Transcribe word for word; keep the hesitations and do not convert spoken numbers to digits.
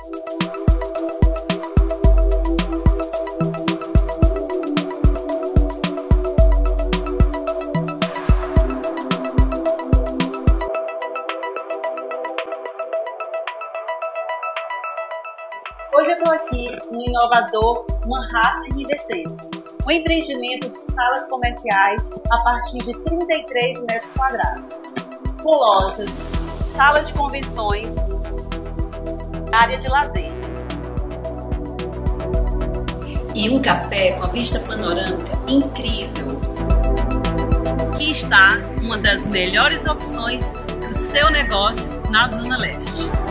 Hoje eu estou aqui no inovador Manhattan R D C, um empreendimento de salas comerciais a partir de trinta e três metros quadrados, com lojas, salas de convenções, área de lazer. E um café com a vista panorâmica incrível. Aqui está uma das melhores opções para o seu negócio na Zona Leste.